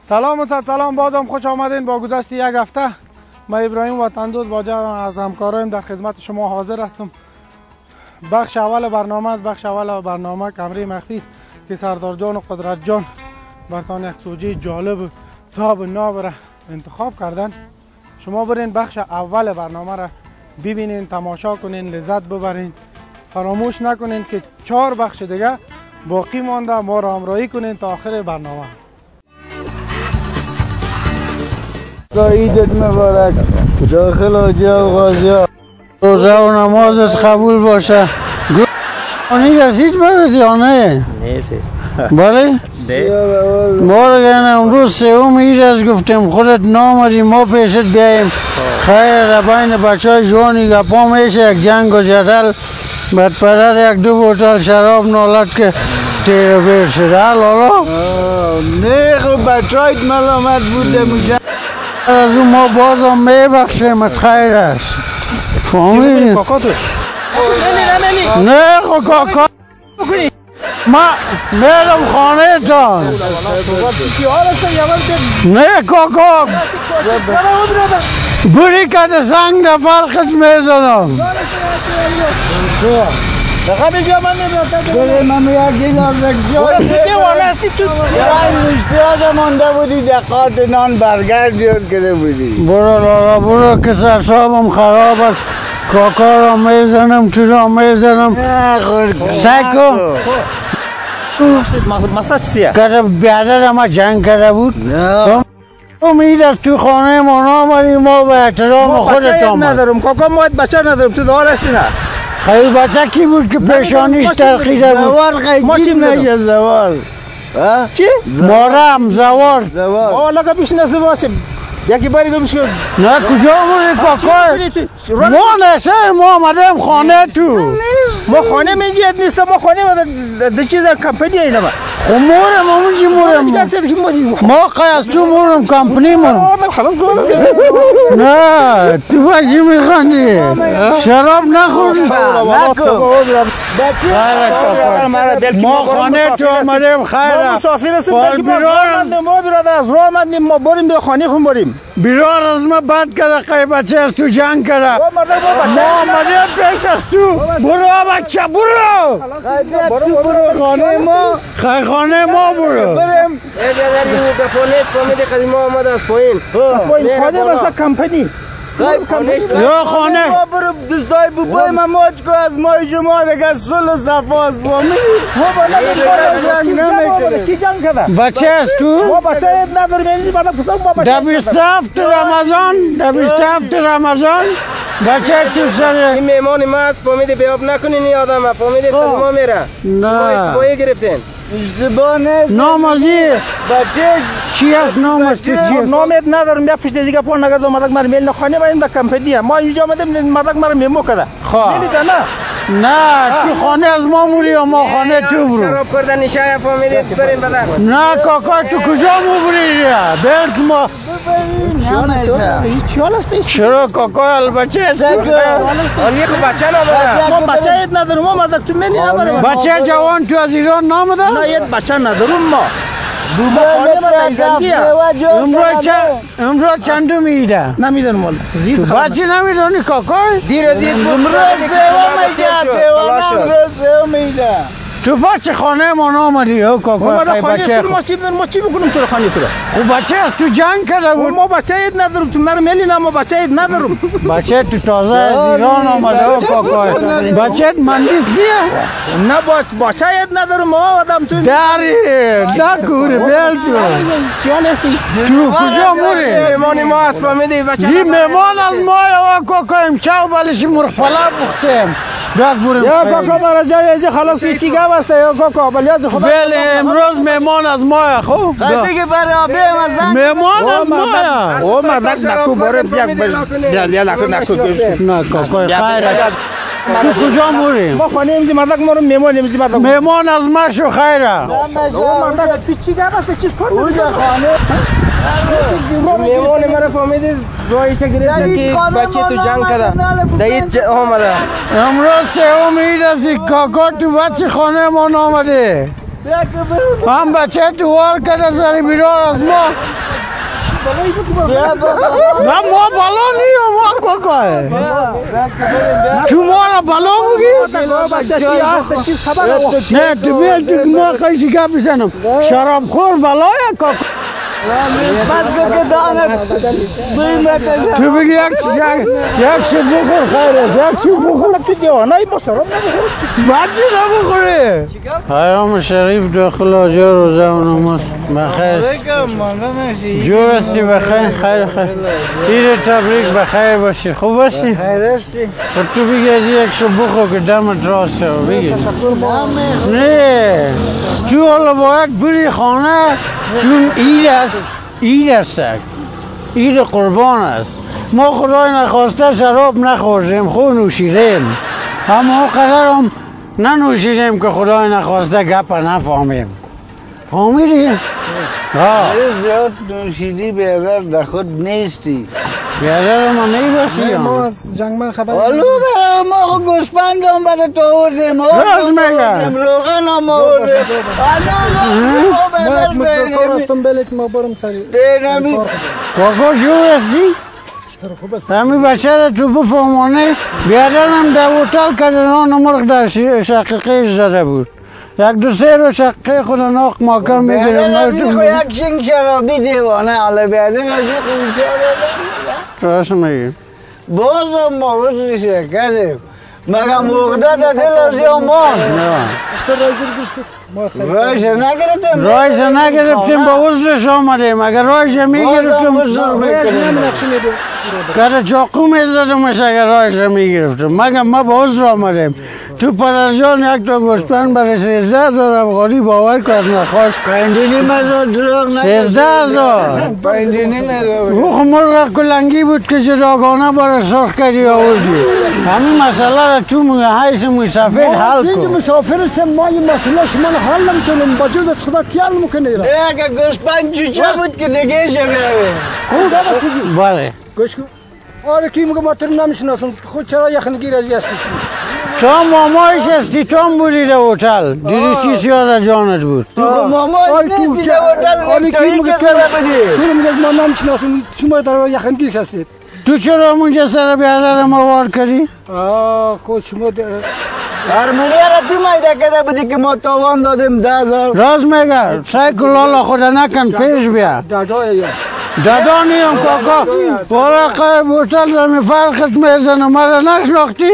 سلام و سلام، بازم خوش آمدین. با گذشت یک هفته من ابراهیم وطندوست با جمع از همکارایم در خدمت شما حاضر هستم. بخش اول برنامه است. بخش اول برنامه کمره مخفی که سردار جان و قدرت جان برتان یک سوژه جالب تاب ناب را انتخاب کردن. شما برین بخش اول برنامه را ببینین، تماشا کنین، لذت ببرین. فراموش نکنین که 4 بخش دیگه باقی مانده. ما را همراهی کنین تا آخر برنامه. عیدت مبارک. داخل آجا و غازی روزه و نمازت قبول باشه. گوانی رسید برد یا نه؟ نیست. بله؟ بارگن امروز سوم عید از گفتیم خودت نامدی ما پیشت بیاییم. خیر را بین بچه های جوانی گپا میشه، یک جنگ و جدل بعد پدر یک 2 بوتل شراب نالد که تیر بیر شده. حالا نه خب بچه هایت ملامت بوده میگه از اون ما بازم میبخشیم. خیر است فهمیدین؟ نه خب کاکا ما میرم خانه تان. نه کاکا بری کت سنگ در فرقت میزنم. دقیقه بگیا من نمیاد بره من یک گیلاس بگه وانستی تو پیاز مانده بودی دقیقات نان برگر جور کرده بودی. برو لارا برو که سرسابم خراب است. کاکا را میزنم تو را میزنم. سیکو مساج چیه؟ که بیادر ما جنگ کرده بود. امید از تو خانه ما نامدی. ما به احترام خودت آمد. ندارم کاکا، ما بچه ندارم. تو دار هستی نه؟ خیلی بچه کی بود که پیشانیش ترخیده بود؟ ما چی میگه زوار؟ چی؟ مارم زوار. والا که پیش نسل باشیم یکی باری بمیش کن. نه کجا موری کاکا؟ ما نسه ما آمدیم خانه تو. ما خانه میجید نیست. ما خانه ده چیز کمپنی اینا ما. خب مورم همونجی مورم. ما قیاس تو مورم کمپنی مورم. نه تو بچی میخوندی شراب نخوری. ما خانه تو آمدیم. خیره ما برادر از راه آمدیم. ما بریم به خانه خون بریم. بیرار از ما بد کرده. خیلی بچه از تو جنگ کرده. ما آمدیم پیش از تو. برو بچه برو. برو خانه ما. خیلی خانه ما برو. بریم بیادری به پولیس فامیلی قدیم آمده از پایین. خانه بسته کمپنی. یا خانه ما برو دستای بوبای ما موج کو از مای جمعه دیگه سل و صفاست فامیلی. ما بالا کی جنگ کرده؟ بچه از تو؟ ما بچه نداریم. اینجی بعد پسر ما بچه 27 رمضان 27 رمضان بچه تو سر این مهمان ما است. فامیلی بیاب نکنین این آدم. فامیلی قدیما میره. نه اشتباهی گرفتین. اشتباه نیست. نامازی بچهش چی است ناماز تو چی؟ نامت ندارم. بیا پیش دیگه پول نگرد و مردک مرا میل نخانه باید در کمپنی. ما اینجا آمدیم مردک مرا میمو کرده. میلیده نه؟ نه تو خانه از ما موری و ما خانه تو برو. شراب کردن نشای فامیلی بریم بدن. نه کاکا تو کجا مو بری؟ بلک ما چیال است؟ چرا کاکا البچه است؟ آنی خب بچه نداره. ما بچه اید ندارم. ما مردک تو میلی نبرم. بچه جوان تو از ایران نامده؟ نه اید بچه ندارم ما. امروز چندم ایده؟ نمیدونم والا. بچه نمیدونی کاکا؟ دیر از این امروز سوم ایده. تو بچه خانه ما نامدی ها کاکا. بچه ما چی بکنم تو خانه تو؟ خب بچه از تو جنگ کرده بود. ما بچه اید ندارم. تو مرا میلی نه. ما بچه اید ندارم. بچه تو تازه از ایران آمده ها کاکا. بچه مهندس نیه؟ نه بچه اید ندارم. ما آدم تو داری نکوره بیل تو. چیان هستی؟ تو کجا موری؟ مهمانی ما است فامیلی. بچه این مهمان از ما ها کاکا. امشب بلش مرخفله بختیم. بیاد بریم. یا کاکا برای جای خلاص پیچی گم است یا کاکا. بلی از خدا. بله امروز مهمان از ما. خب بگه برای مهمان از ما. او مردک نکو باره بیا نکو نه کاکا خیر است. تو کجا موری؟ ما خانه ایمزی مردک ما رو مهمان ایمزی مردک. مهمان از ما شو خیره. او مردک پیچی گم است چیز کن. او خانه مهمان مرا فهمیدید رایشه گرفت که بچه تو جنگ کرده. دید آمده. امروز سوم عید است. کاکا تو بچه خانه ما نامده. هم بچه تو وار کرده سر بیرار از ما نه ما بالا نیم ما کوکاه تو ما را بالا بگی نه تو بیل تو ما خیشی که بزنم شراب خور بالای کوکاه بس که دانت تو بگی یک شب بخور خیر است یک شب بخور تو دیوانه با شراب بچه نبخوره حیام شریف داخل آجا روزه و نماز بخیر جور هستی بخیر خیر خیر عید تبریک بخیر باشی خوب هستی؟ خیر هستی خب تو بگی از یک شب بخور که دمت راسته بگی نه تو حالا باید بری خانه چون عید است عید قربان است ما خدای نخواسته شراب نخوردیم خوب نوشیدیم اما قرارم ننوشیدیم که خدای نخواسته گپ نفهمیم فهمیدی؟ زیاد نوشیدی بیادر در خود نیستی بیادر ما نیباشی ما جنگ من خبر آلو ما خود گوشپندم برای تو آوردیم راست میگم روغن هم آوردیم ما یک مسترکار هستم بلیک ما برم سری کاکا جور هستی؟ همی بچه را تو بفهمانه بیادرم در هتل کردنان مرغ در شقیقهش زده بود یک دو سه رو شقیقه خود ناق ماکم میگیرم یک شنگ شرابی دیوانه حالا بیادر نجی خوشی راست میگم باز ما روزی کردیم مگه مغده در دل از یامان رایش نگرفتیم با عذرش آمدیم اگر رایش میگرفتیم که چاقو میزدمش اگر رایش میگرفتیم مگه ما با عذر آمدیم تو پدرجان یک تا گوشتبند برای 13,000 افغانی باور کرد نخواست 5.5 میلیون دروغ نگه 13,000 5.5 مرغ کلنگی بود که جداگانه برای سرخ کردی آوردی همین مسئله را تو حیث مسافر حل کن مسافر هستم ما این مسئله شما حل نمیتونم با جود از خدا کیال میکنه را اگه گوشتبند چوچه بود که دیگه شمیاره بله گوش کن آره کی میگه ما تو نمیشناسم خود چرا یخنگیر ازی هستی تو مامایش هستی تو هم بودی در هتل دیدی سیار جانت بود ماما نیستی در هتل تایی که سره بدی تو میگه ما نمیشناسم شما در یخنگیر هستید تو چرا منجا سر بیادر ما وار کردی؟ خود شما هرمونی را تو مایده کده بودی که ما تاوان دادیم 10,000 راست میگه سایکل لالا خدا نکن پیش بیا دادا نیم کاکا ورقه بوتل دمی فرقت میزنه مرا نشناختی؟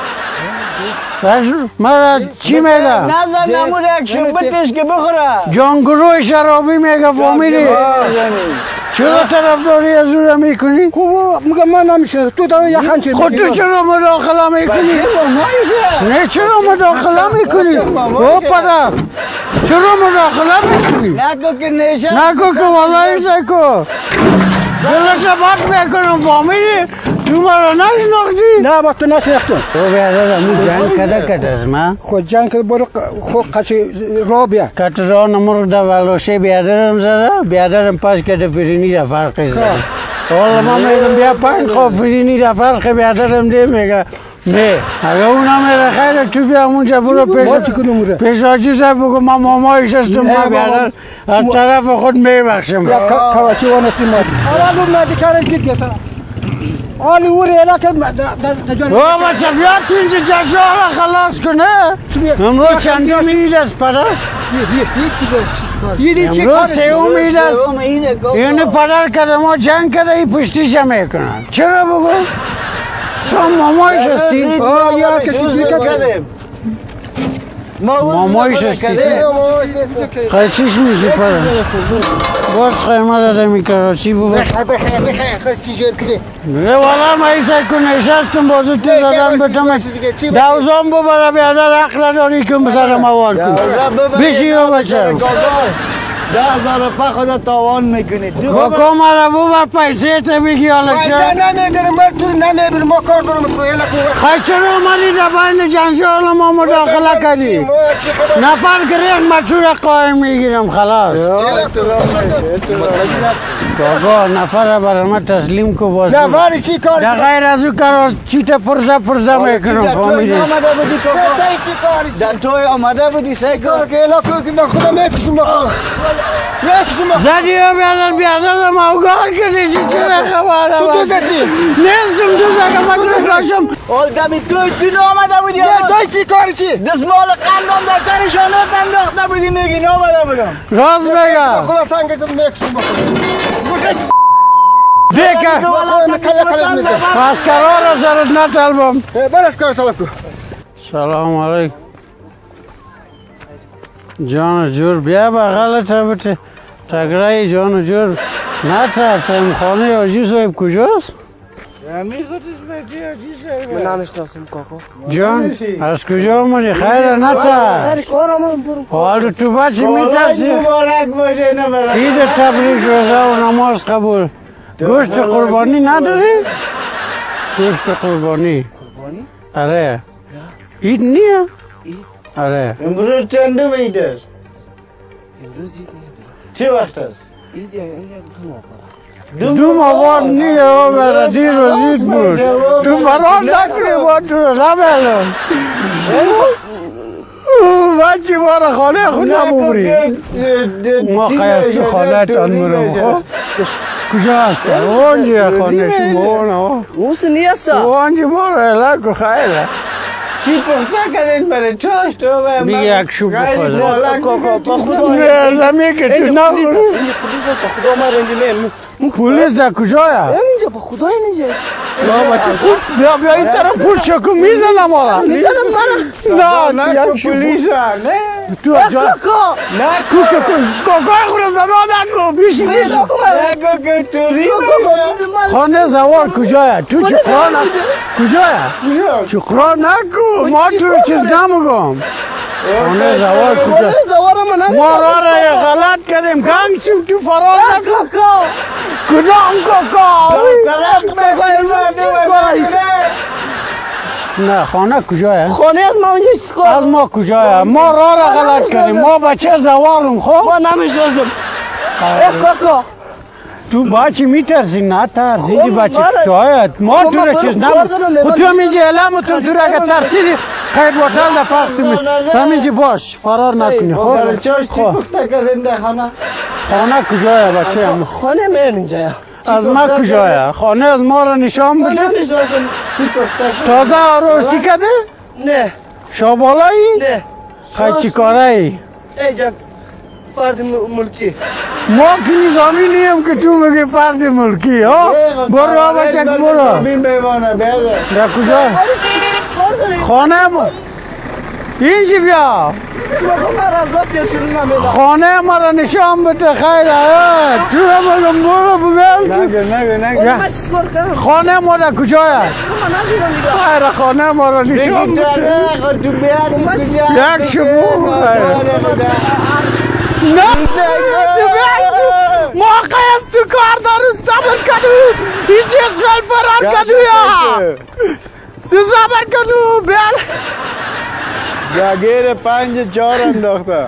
مرا چی میگه؟ نزن نمور یک شربتش که بخوره جانگروه شرابی میگه فامیلی چرا طرفداری از او را میکنی؟ میگه من نمیشه تو داره یخن چی خود تو چرا مداخله میکنی؟ نه چرا مداخله میکنی؟ او پدر چرا مداخله میکنی؟ نکو که نیشه نکو که والله سیکو دلت بات میکنم فامیلی تو مرا نشناختی؟ نه با تو نشناختم تو بیادر همون جنگ کده از ما خود جنگ کده برو خود قچه را بیا کت را نمرگ در ولوشه بیادرم زده بیادرم پاس کده فرینی در فرقی زده حالا ما میگم بیا پنج خواه فرینی در فرق بیادرم ده میگه نه اگه اونا میره خیره تو بیا اونجا برو پیش آجیزه بگو ما مامایش هستم ما بیادر از طرف خود میبخشم کواچی وانستی ما حالا لوم ندیکاره جید گتا آلی او ریلا که او بچه بیا تو اینجا ججا را خلاص کنه امروز چندم عید است پدر امروز سیوم عید است اینو پدر کرده ما جنگ کرده ای پشتیش میکنن چرا بگو تو مامایش هستی مامایش هستی خیلی چیش میشی پدر باز خیمه داده میکرد چی بود نه والا ما ایسا کنیش هستم بازو تیز دادم بتم دوزان ببره بیادر حق نداری که بسر موار کن بیشی و بچه 10,000 روپا خدا تاوان میکنی بکو مرا ببر پیسه تا بگی حالا پیسه نمیدارم من تو نمیبرم ما کار دارم خیلی چرا اومدی در بین جنجال ما مداخله کردی نفر گریخ مطور قایم میگیرم خلاص آقا نفر برای من تسلیم کو باز نفر چی کار در غیر از او کار چیت پرزه میکنم فهمیدی آمده بودی چی کاری در توی آمده بودی سه کار که الا کنم خدا میکشم زدی ها بیادر موگار کردی چی چرا خبره تو زدی نیستم تو زدی من تو داشتم دمی تو آمده بودی توی چی کاری چی دستمال قندم دستر شانت انداخته بودی میگی نامده بودم راست بگم خدا سنگتون میکشم دیگه مسکرها را سرت نطلبم برس کار طلب کن سلام علیکم جان جور بیا بغلت بته تگرای جان جور نترسم خانه آجی صاحب کجاست؟ من نمیشناسم کاکا جان از کجا آمدی خیر نترس حال تو بچه میترسی عید تبریک روزه و نماز قبول گوشت قربانی نداری؟ گوشت قربانی آره عید نیه؟ آره امروز چندم عید است؟ امروز عید نیه چه وقت است؟ عید یک دو ماه نیه و برای دیر روز عید بود تو فرار نکنی با تو نبلم بچه ما را خانه خود نبوری ما خیلی تو خانه تان برم خب کجا هست؟ اونجا خانه شما اوست نیست اونجا ما را الک و خیره چی پخته کردین برای چاش تو میگه یک شوب بخوزه کاکا با خدا نه زمین که تو نخوری اینجا پلیس با خدا ما رنجه پولیس در کجایا؟ اینجا با خدا اینجا بیا این طرف پول چکو میزنم آره میزنم مرا نه یک پولیس نه تو کاکا نه کوکای خود زمان نکو بیشی خانه زوار کجایا تو چقران کجایا چقران نکو ما تو رو چیز نمگم خانه زوار کجا ما را غلط کردیم کنگ شیم تو فرار نکو کدام کاکا نه خانه کجایا خانه از ما اونجا چیز کار از ما کجایا ما را غلط کردیم ما بچه زوارم خب ما نمیشناسم کاکا تو بچه میترسی نه ترسیدی بچه شاید ما تو را چیز خود تو همینجا علمتون تو را اگر ترسیدی خیلی بطل در فرق تو همینجا باش فرار نکنی خب چاش چی پخته کردین در خانه؟ خانه کجایا بچه هم خانه من اینجا از ما کجایا خانه از ما را نشان بده نمیشناسم چی پخته تازه عروسی کده نه شابالایی نه خیلی چی کاره ای اینجا فرد ملکی ما که نظامی نیم که تو میگی فرد ملکی ها برو بچک برو بین بیمانه بیاده در کجا خانه ما اینجا بیا خانه ما را نشان بده خیر تو را بگم برو بگم خانه ما را کجا خیر خانه ما را نشان بده یک شبو نه ما قیس تو کار دارو صبر کنو این چیز خیل فرار کنو یا تو صبر کنو بیال جاگیر 5-4 انداخته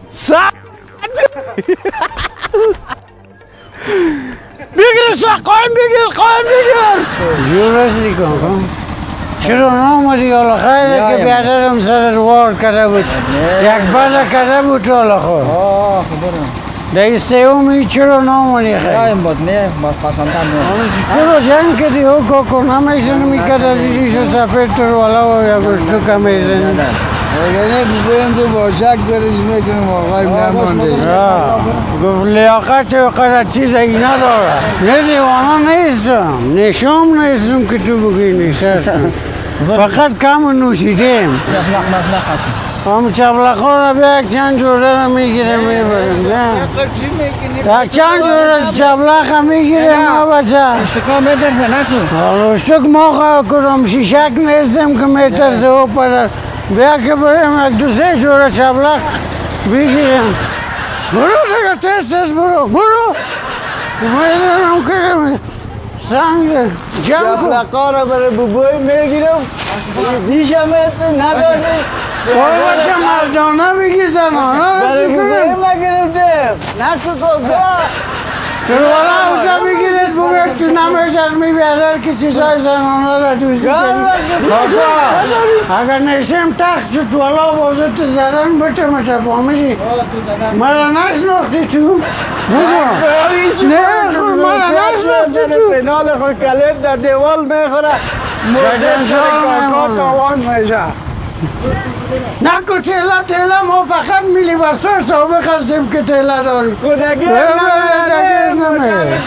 بگیرش قایم بگیر جور رسیدی کن چرا نامدی حالا خیلی که بیادرم سر روار کرده بود یک بله کرده بود حالا خود در سیومی چرا نامدی خیلی بود نه باز پاسندن نه چرا جنگ کردی او کاکو نمیشن میکرد از ایشو سفید تر والا و یا گشتو کمیزن اگه بگویم تو با شک برش میکنم آقای نمانده گفت لیاقت و قدر چیز ای نداره نه دیوانا نیستم نشام نیستم که تو بگی نشستم فقط کم نوشیدیم هم چبلخا را به یک چند جوره را میگیریم میبریم یک چند جوره چبلخ را میگیریم ما بچه اشتکا میترسه نکن اشتک ما کنم شیشک نیستم که میترسه او پدر بیا که بریم یک دو سه جوره چبلخ بگیریم برو دیگه تست برو میزنم کریم سنگ جمع کن چبلقا را برای ببوی میگیرم دیشم نداری بای بچه مردانه بگی زنانه برای ببوی نگرفتیم نکو کاکا والا اوزا بگیرید بگید تو نمیشد میبیادر که چیزای زنانه را توزی کنید بابا اگر نشیم تخت شد والا بازه تو زدن بچه متفاهمشی مرا نشناختی تو بگو نه مرا نشناختی تو پنال خود کلید در دیوال میخوره بجن شما تاوان میشه نکو تیلا ما فقط میلی بستر سابق هستیم که تیلا داریم خودگیر نمیه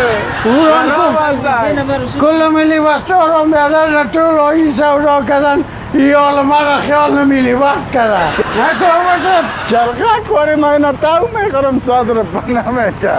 کل میلی بستر هم بیادر طول این سودا کردن ای حال مرا خیال نمیلی بست کرده نکو باشد چرخه کوری من تاو میخورم 100 روپا نمیشه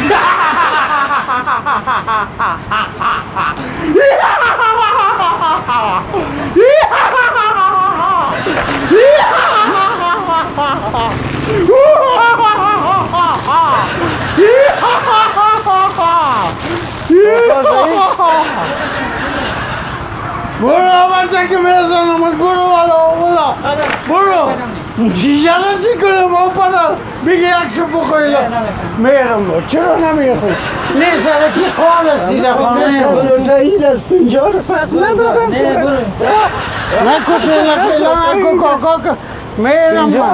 برو بچه که میرسانم برو والا برو شیشه را چی کنم آپادا بگی یک شو بخویلا میرم با چرا نمیخوی نه سرکی قوام استی در خانه این از 50 فرق ندارم نکو تیلا نکو کاکا میرم با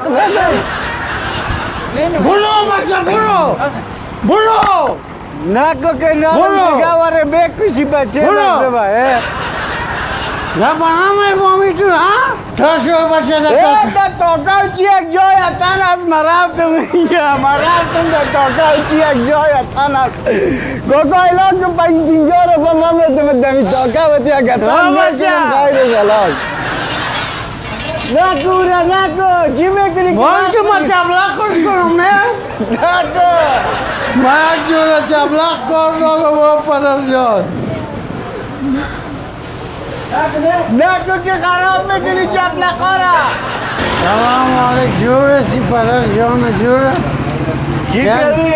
برو بچه برو نکو که نام نگواره بکشی بچه نزده با یا بنامه بامی تو ها؟ تا شو بچه در تاکاو چی یک جای تن از مرفتم در تاکاو چی یک جای تن از گوگا ایلان که 50 رو با من میتونم دمی تاکاو تی اگه تن میتونم خیر زلاج نکو چی میکنی باز که ما چبلق خوش کنم نه؟ نکو ما یک جور چبلق کار رو با پدر جان نکو که خراب میکنی چبلقا را سلام علیک جوره سی پدر جان جوره چی کردی؟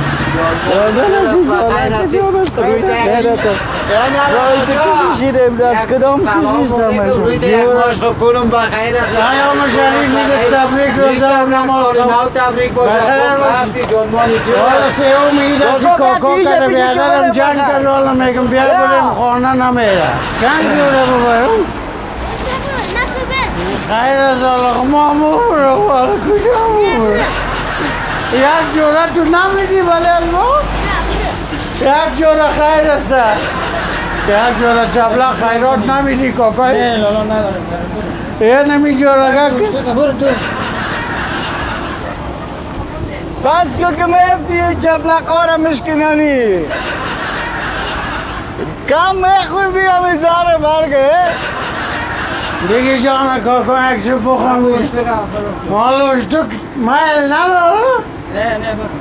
ایام شریف میده تبریک روزه و نماز حالا سیوم عید از کاکا کرده بیادرم جنگ کرده حالا میگم بیا بریم خانه نمیره چند جوره ببرم خیر از حالا ما برو حالا کجا برو یک جوره تو نمیدی بله ما یک جوره خیر است یک جوره چبلا خیرات نمیدی کاکای نه لالا ندارم یه نمی جوره برو تو بس که میفتی چبلقا را مشکنانی کم میخور بیا میزاره برگه بگی جان کاکا یک چه بخوام مالوش تو مایل نداره؟ نه برو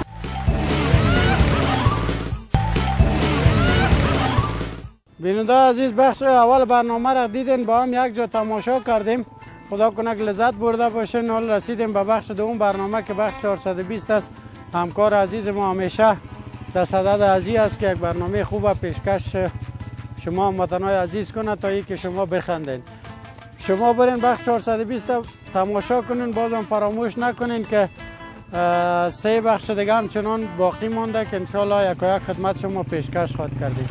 بیننده عزیز بخش اول برنامه را دیدین با هم یک جا تماشا کردیم خدا کنه که لذت برده باشین حال رسیدیم به بخش دوم برنامه که بخش 420 است همکار عزیز ما همیشه در صدد عزیز است که یک برنامه خوب و پیشکش شما هموطنان عزیز کنه تا ای که شما بخندین شما برین بخش 420 تماشا کنین بازم فراموش نکنین که 3 بخش دیگه همچنان باقی مانده که انشالله یک خدمت شما پیشکش خواهد کردیم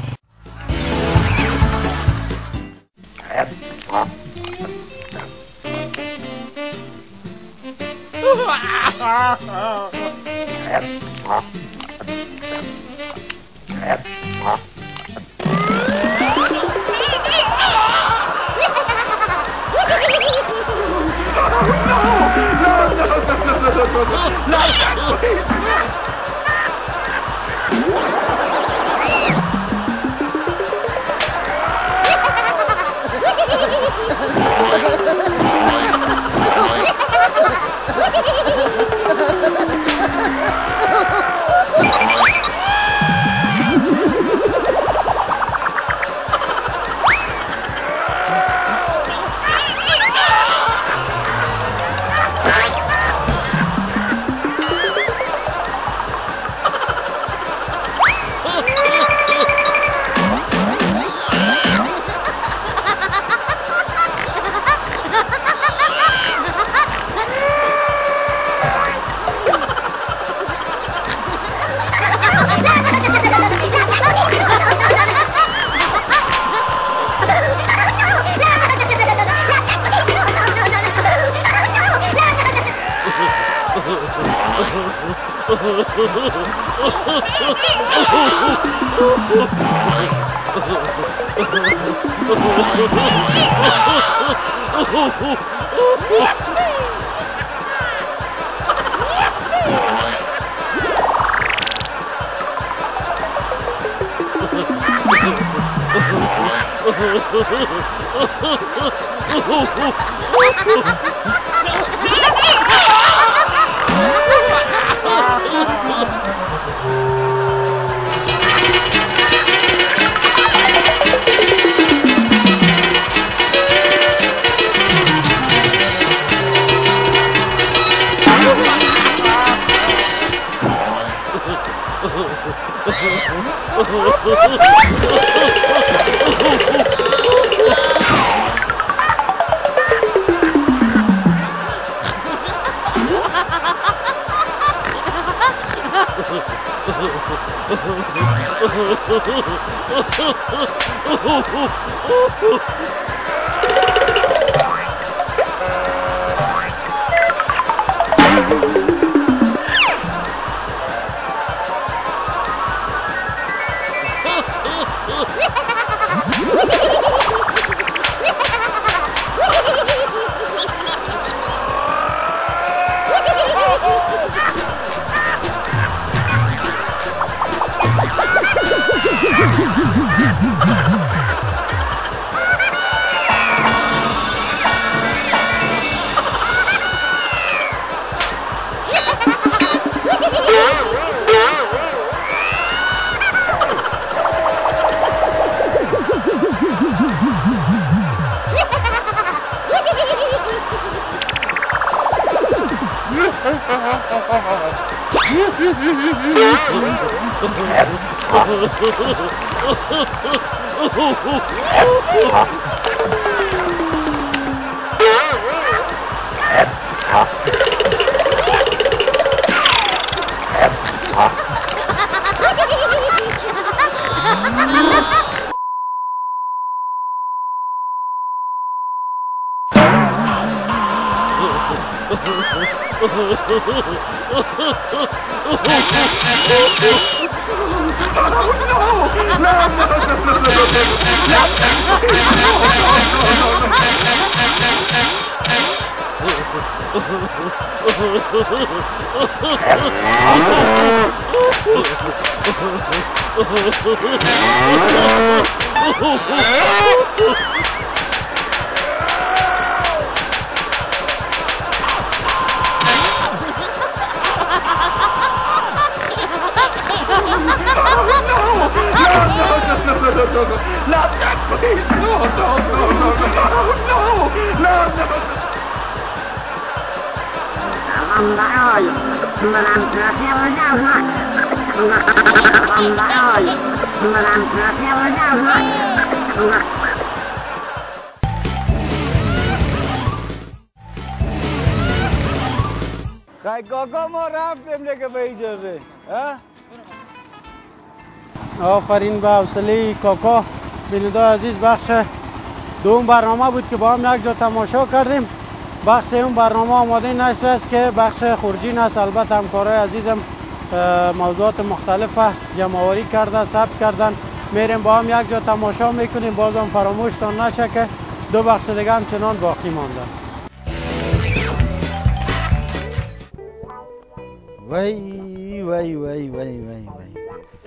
خیلی کاکا ما رفتیم دیگه به اجازه. آفرین به حوصله کاکا. بیننده عزیز، بخش دوم برنامه بود که با هم یک جا تماشا کردیم. بخش اون برنامه آماده نشده است که بخش خورجین است. البته همکارای عزیزم موضوعات مختلف جمع‌آوری کرده، ثبت کردن. میریم با هم یک جا تماشا میکنیم. بازم فراموشتان نشه که دو بخش دیگه همچنان باقی مانده. وای وای وای وای وای وای،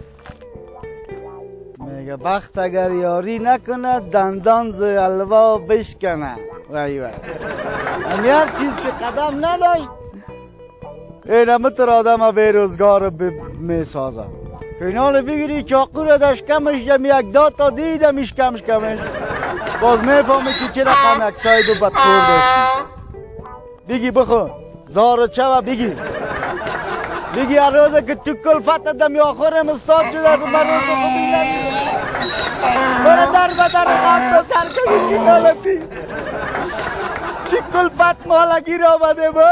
میگه بخت اگر یاری نکنه دندان ز حلوا بشکنه. وای وای، همی هر چیز که قدم نداشت این همه تر آدم بیروزگار میسازه. اینال بگیری چاقو را دشکمش یم یک داتا دیدمش کمش باز میفهمی که چه رقم یک ساید و بدخور داشتی. بگی بخون زار چه بگی هر روزه که تو کلفت دمی آخرم استاد شده رو من روز خوبی نگیرم برای در بدر خاک بسر کنی چی مالکی چی کلفت مالکی را بده با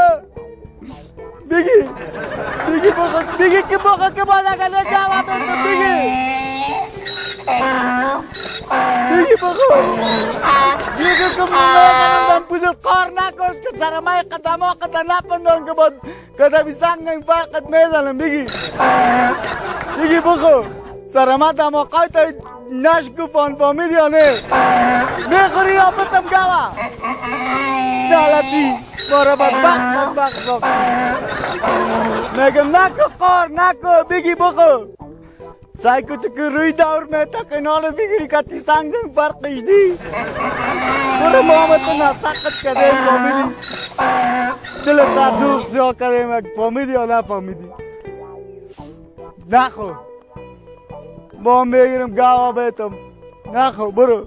بگی بخون بگی که بخون که باید اگر جواب بده بگی بگی بخور بگی که من پوزت قار نکش که سرمای قدم ها قدم نپندان که با قدمی سنگ این فرقت میزنم بگی بخور سرما دماغای تا نشکو فهمیدی یا نه میخوری یا بتم گوه دالتی بارا بدبخت ساختی میگم نکو قار نکو بگی بخور سعی کو چکه روی دور میتا کنال بگیری که تی سنگ دیم فرقش دی برو محمد نسخت کده فهمیدی دلت در دوخ سیاه کده فهمیدی یا نه فهمیدی نخو با هم بگیرم گاوا بیتم نخو برو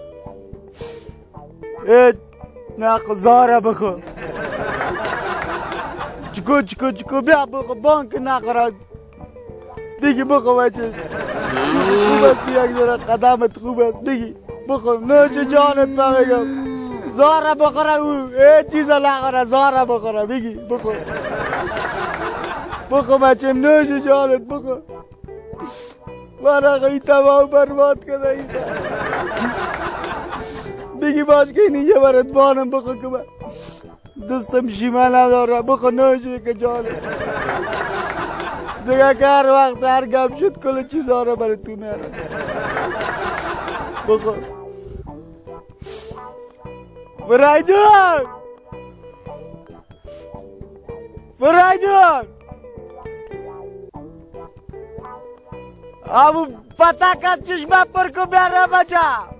نخو زاره بخو چکو بیا بخو بانک نخورد بگی بخو بچه خوب است یک ذره قدمت خوب است بگی بخو نوش جانت بگم زاره بخوره او هیچ چیز نخوره زاره بخوره بگی بخو بچه نوش جانت بخو مرا خیلی تمام برباد کرده ای بگی باش که اینی یه برات بانم بخو که من دستم شیمه نداره بخو نوشی که جانم دیگه که هر وقت هر گم شد کل چیزها رو برای تو میارم بخو فرایدون ابو پتا کا چشمه پر کو بیاره بچه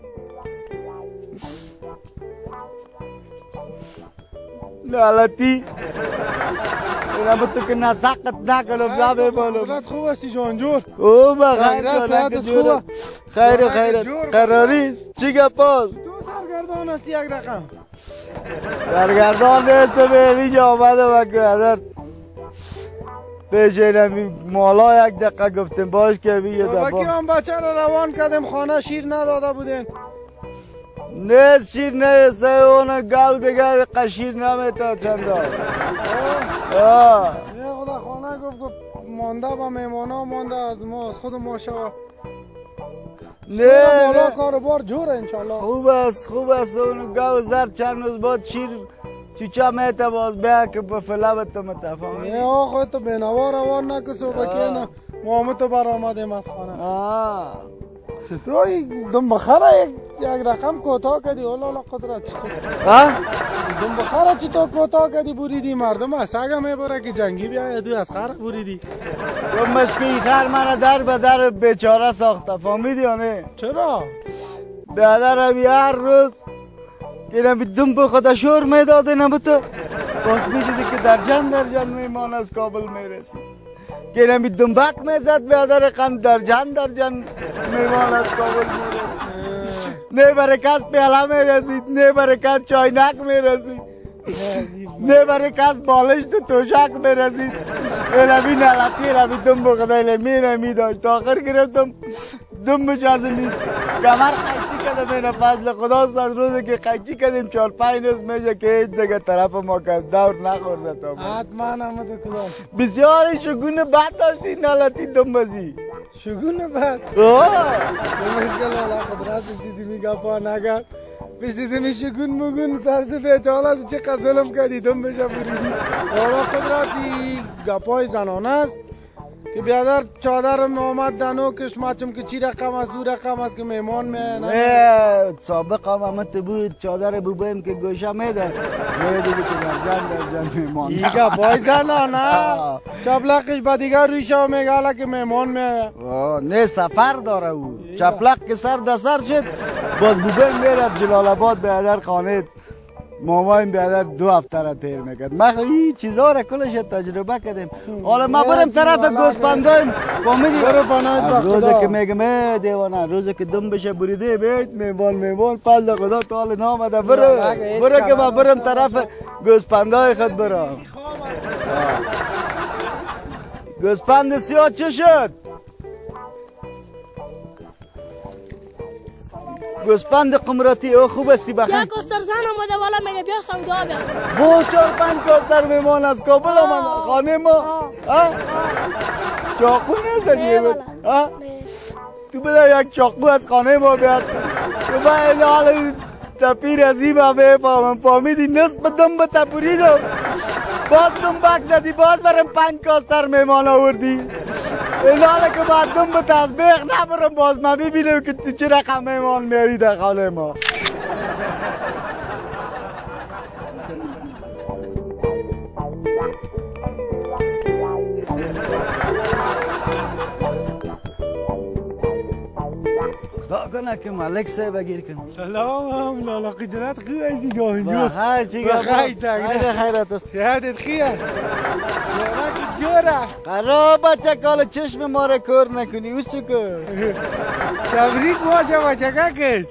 لالتی اینا بتو که نساقت نکنم نبه بانم حالت خوب هستی جانجور او با خیر ساعتت خوبه خیرت قراریست چی گپاست تو سرگردان هستی یک رقم سرگردان نیست به اینجا آمده و که ادر پیش اینمی مالا یک دقیقه گفتیم باش که بیه وکی هم بچه رو روان کردیم خانه شیر نداده بودین نیست شیر نیست اون گاو دیگه قشیر نمیتا چنده یه خدا خانه گفت مانده با میمانا مانده از ما از خود ما شوا نه بالا کاروبار جوره انشالله خوب است اون گاو زر چند روز بعد شیر چوچا میتا باز بیا که به فلابت متفاهم یه آقا تو بینوا روان نکسو بکی نه ما تو برآمدیم از خانه چطور دم بخره یک رقم کوتاه کردی اولا قدرت چطور دم بخره چطور کوتاه کردی بریدی مردم از سگه میبره که جنگی بیاید دوی از خره بریدی تو مشکی خر مرا در به در بیچاره ساخته فهمیدی یا نه چرا؟ بیادر هر روز که نمی دم به خدا شور میداده نبوده باز میدیدی که در جن میمان از کابل میرسی که نمی دنبک میزد بیادر قند در جن میمان از کابل میرسی نه برکت پیاله میرسید نه برکت چاینک میرسید نه برکت بالش تو توشک میرسید نمی نلتی نمی دم به خدا نمی داشت آخر گرفتم دم بچازم کمر قیچی کردم این فضل خدا از روزی که قیچی کردیم 4-5 روز میشه که هیچ دیگه طرف ما که از دور نخورده تا حتما آمده کدام بسیاری شگون بد داشتی نالتی دم بزی شگون بد؟ مشکل والا قدرت دیدی میگه پا نگرد پیش دیدی شگون مگون طرز بیچاله چه ظلم کردی دم بشه بریدی والا قدرتی گپای زنانه است که بیادر چادرم آمد دنو کش مچم که چی رقم است دو رقم است که میمان نه سابق هم همت بود چادر بوبیم که گوشه میدن دیدی که در جن میمان ایگه پای زنانه چپلقش با دیگر روی شو میگه که میمان میه نه سفر داره او چپلق که سر دسر شد باز بوبیم میرد جلال آباد بیادر خانه مامایم بیادر 2 هفته را تیر میکرد ما این چیزها را کلش تجربه کردیم حالا ما برم طرف گوسپندایم فهمیدی از روزی که میگم دیوانه روزی که دم بشه بریده بیت میوان فضل خدا تا حال نامده برو که ما برم طرف گوسپندای خود برم گوسپند سیاه چه شد گوسپند قمراتی او خوب استی بخیر یک کستر زن آمده بالا میگه بیا سودا بیا 4-5 کستر میمان از کابل آمد خانه ما چاقو نیست دیگه تو بده یک چاقو از خانه ما بیاد تو با این حال تپیر عظیم بفهمم فهمیدی نصف دم به تپوریدم باز دم بک زدی باز برم 5 کاستر میمان آوردی این حالا که بعد دم به تسبیح نبرم باز من ببینم که تو چه رقم میمان میاری در خانه ما کنه که ملک صاحب بگیر کنم سلام لالا قدرت خوی ایزی گاهنجو بخیر چی گفت خیر خیرات است یادت خیه یارک جوره قرار بچه کال چشم ما را کور نکنی او چه کن تبریک باشه بچه که کد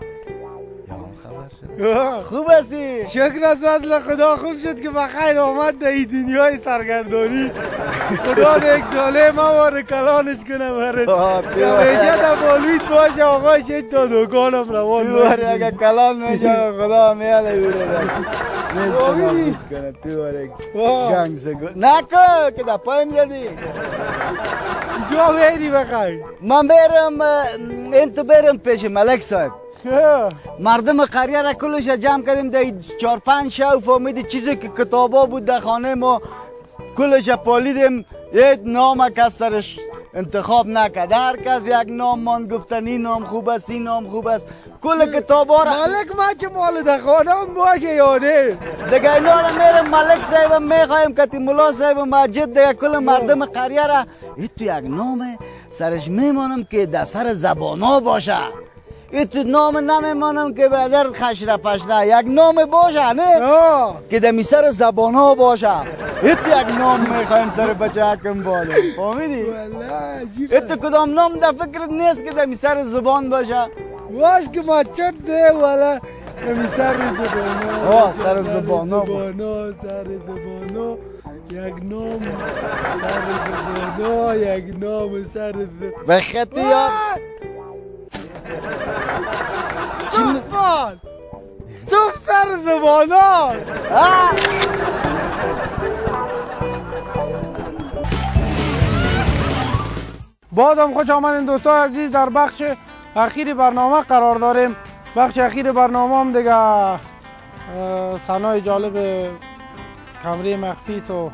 خوب هستی شکر از فضل خدا خوب شد که بخیر آمد در این دنیای سرگردانی خدا یک جاله موار کلانش کنه برد همیشه در بالویت باشه آقای شد تا دکانم روان باشه اگر کلان میشه خدا میاله بیره تو باره گنگ سگو نکن که در پایم زدی جا بیدی بخیر من برم این تو برم پیش ملک صاحب مردم قریه را کلش جمع کردیم در 4-5 شو فهمیدی چیزی که کتابا بود در خانه ما کلش پالیدیم یک نام کس سرش انتخاب نکرد هر کس یک نام من گفتن این نام خوب است این نام خوب است کل کتابا را ملک من چه مال در خانه هم باشه یاده دیگه اینا را میرم ملک صاحب میخوایم کتی ملا صاحب مسجد دیگه کل مردم قریه را این تو یک نام سرش میمانم که در سر زبانا باشه ایت نام نمیمانم که به در خشره پشره یک نام باشه نه که در سر زبانا باشه ایت یک نام میخوایم سر بچه حکم بالا فهمیدی؟ ایت کدام نام در فکرت نیست که در سر زبان باشه واش که ما چند ده والا سر زبانا سر زبانا سر زبانا یک نام سر زبانا یک نام سر زبانا به خطی یاد توفان توف سر زبانان بادم خوش آمدین دوستان عزیز در بخش اخیر برنامه قرار داریم بخش اخیر برنامه هم دیگه صحنه‌های جالب کمره مخفی تو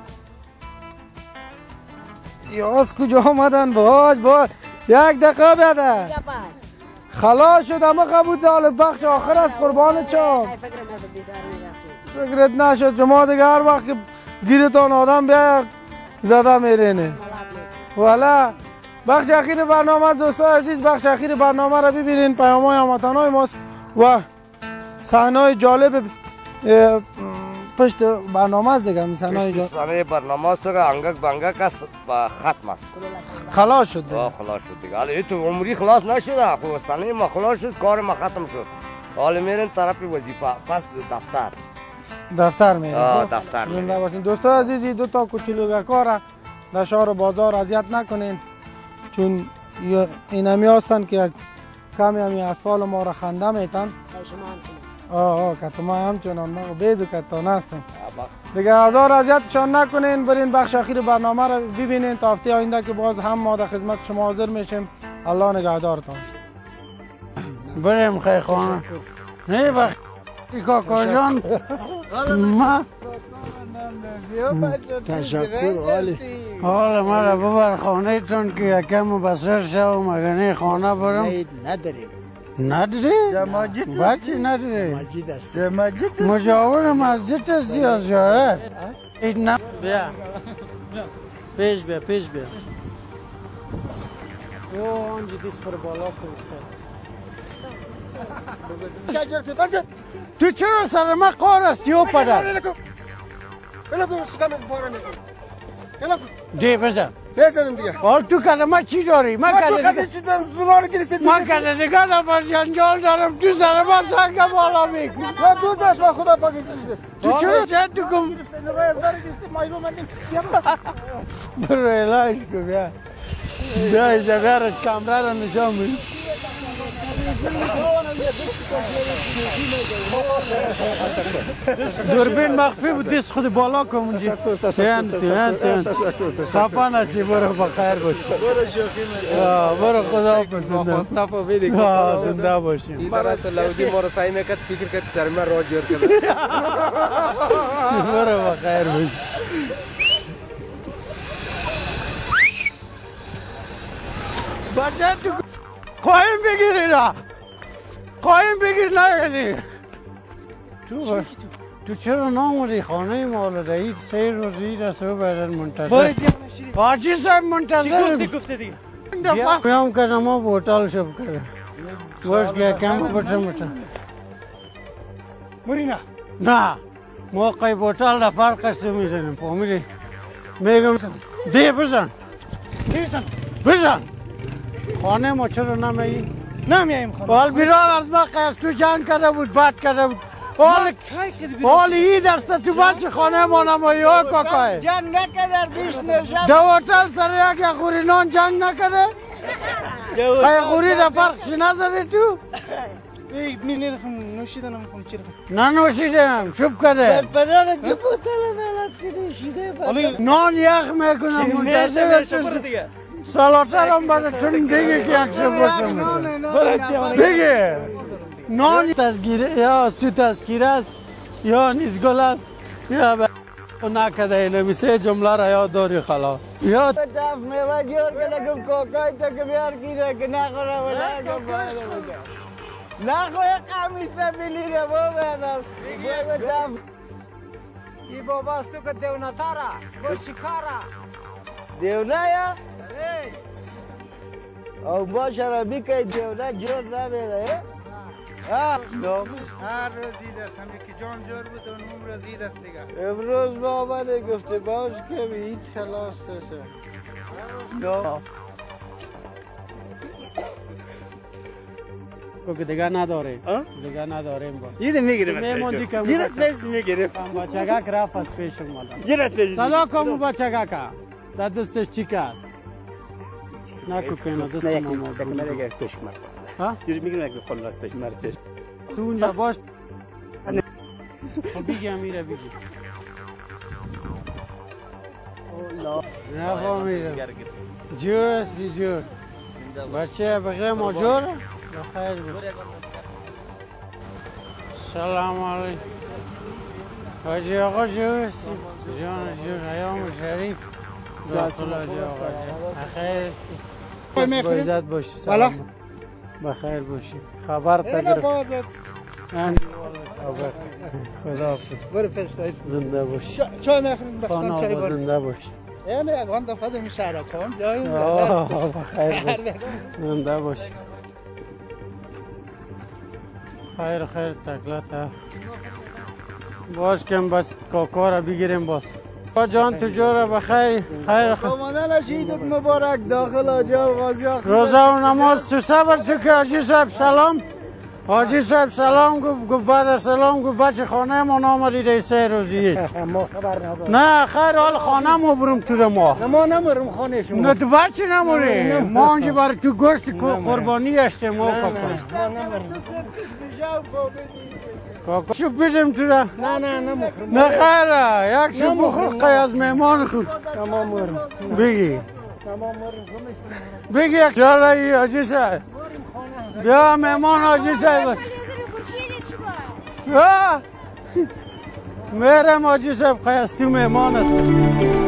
یاس کجا آمدن باش یک دقیقه بده خلاص شد اما قبول حال بخش آخر است قربان چام فکرت نشد شما دیگه هر وقت که گیرتان آدم بیا زده میرینه والا بخش اخیر برنامه دوستان عزیز بخش اخیر برنامه را ببینین پیام‌های هموطنان ماست و صحنه‌های جالب پشت برنامه است دیگه صحنه‌های جالب صحنه برنامه است که انگک بنگک است ختم است خلاص شد خلاص شد دیگه حالا تو عمری خلاص نشده خب صحنه ما خلاص شد کار ما ختم شد حالا میرن طرف وظیفه پس دفتر میرن دفتر میرن دوستان عزیزی دو تا کوچولو کار در شهر و بازار اذیت نکنین چون اینمی هستن که کمی همی اطفال ما را خنده میتن که ما همچنان ما بیدو کتان هستم دیگه هزار اذیتشان نکنین برین بخش اخیر برنامه را ببینین تا هفته آینده که باز هم ما در خدمت شما حاضر میشیم الله نگهدارتان بریم خیخانه نه وقت کاکا جان ما تشکر عالی حالا مرا ببر خانه تون که یکم بسر شو مگنه خانه برم نداریم نداری؟ ماجد بچه نداری؟ ماجد است مجاور مسجد است یا زیارت؟ این بیا پیش بیا او آنجا دیست پر بالا کنسته تو چرا سر ما قار است یو پدر؟ دی بزن حال تو کلمه چی داری؟ من کده دیگه نفر جنجال دارم تو سر ما سنگ بالا میکنی تو چرا چند تو کم برو علاج کن بیا بیا ایزه بیارش کمره رو نشان بید دوربین مخفی بود دست خود بالا کن اونجا تین خفا نشی برو بخیر باشی برو خدا بسنده زنده باشیم این برای سلاودی ما رو سعی میکرد فکر کرد سر من را جور کرد برو بخیر باشی بچه تو خواهیم بگیری نه خواهیم بگیر نگیری تو چرا ناموری خانه مال رئیس 3 روز عید است و بعد منتظر حاجی صاحب منتظر چی گفته دیگه بیام که ما بوتال شب کرده باش که کم بچه مورینا نه موقعی بوتال در فرقش میزنیم فهمیدی میگم ده بزن خانه ما چرا نمیایی نمیاییم خانه حال بیرار از ما قیس تو جنگ کرده بود بد کرده بود حال عید است تو بچه خانه ما نمایی ها کاکای جنگ نکرد دیش نشد دو هتل سر یک خوری نان جنگ نکرده خیلی خوری در فرقش نزده تو میرین نوشیدن نمیخوام چی نه نوشیدم شب کرده پدر که بوتل دلت که نوشیده نان یخ میکنم منتظر سالاتر هم براتون بگه که یک شب بسم بگه نان تذکیره یا از تو تذکیره است یا نیزگل است یا نکده اینمی 3 جمله را یاد داری خلا یا دف میوه جور کنه که کوکای تا که بیار گیره که نخوره و نگم باید بگم نخواه قمیش ببینی رو ببینم بگو دف ای بابا است تو که دیونه تاره گو شکاره دیونه یا؟ او باشه را بیکی دیونه جور نمیره هر روز عید است همی که جان جور بود و نوم روز عید است دیگه امروز با من گفته باش که هیچ خلاص تشه که دیگه نداره دیگه نداریم با عید میگیریم میموندی که گیرت پیش میگیریم بچگک رفت از پیش مادم صدا کمو بچگک در دستش چیک است نکو کنه دست ماما ها؟ میگیریم یک بخون راستش مرتش تو اونجا باش بگی امیره بگی نفهمیدم جور استی جور بچه بغیر ما جور بخیر بس سلام علیکم حاجی آقا جور استی جان جور حیام شریف داخل حاجی آقا بخیر استی بایزت باشی سلام بخیر باشی خبر تگرفت خدا حافظ برو پیش سعید زنده باشی چای میخوریم بخشتم چای خانه برو زنده باشی یعنی اگوان دفعه دمی شهر کام جاییم بخیر باشی زنده باشی خیر تکلت باش کم بس کاکا را بگیریم باز با جان تو جوره بخیر خیر مادر عیدت مبارک داخل آجا غازی روزه و نماز تو صبر تو که حاجی صاحب سلام حاجی صاحب سلام گو بعد سلام گو بچه خانه ما نامدیده 3 روزی ما خبر ندارم نه خیر حال خانه ما برم تو ما نمورم خانه شما نه تو بچه نموری ما اونجا برای تو گوشت قربانی هستیم ما کاکا شو بیدیم تو را نه نمورم نه خیره یک شو بخور قی از میمان خود نمورم بگی بگی یک چاره حاجی صاحب بیا میمان حاجی صاحب بس میرم حاجی صاحب قی از تو میمان است